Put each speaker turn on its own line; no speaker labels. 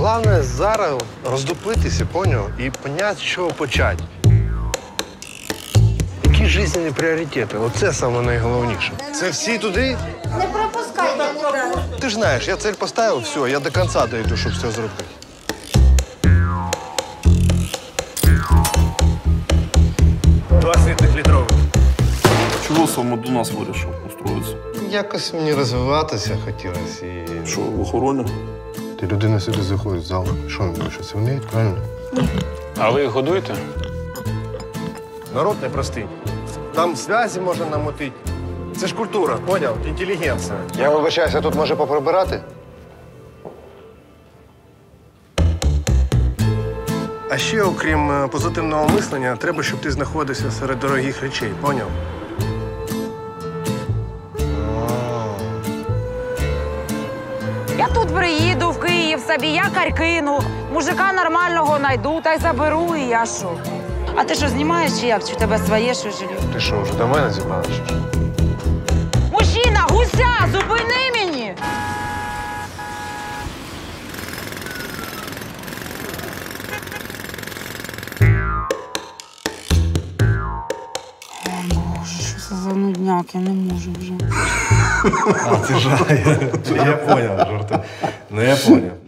Головне зараз роздупитися, поняв? І поняти, з чого почати. Які життєві пріоритети? Оце саме найголовніше. Це всі туди?
Не пропускайте ніде.
Ти ж знаєш, я цель поставив, все, я до кінця дойду, щоб все зробити. Два світних літрових.
Чого саме до нас вирішив устроїтися?
Якось мені розвиватися хотілося і...
Що, в охороні?
Ти людина сюди заходить в зал. Що вони щось вміють, правильно?
А ви їх годуєте?
Народ непростий. Там зв'язі можна намотити. Це ж культура, поняв? Інтелігенція. Я вибачаюся, тут може поприбирати? А ще, окрім позитивного мислення, треба, щоб ти знаходився серед дорогих речей, поняв?
Я тут приїду в Київ собі, якорь кину, мужика нормального найду та й заберу, і я що? А ти що, знімаєш чи як? Чи в тебе своє що жилье?
Ти що, вже до мене зібралася?
Мужчина, гуся, зупини мені! Боже, що це за нудняк, я не можу вже.
А, ти жає. Я поняв, жартую. Ну, я поняв.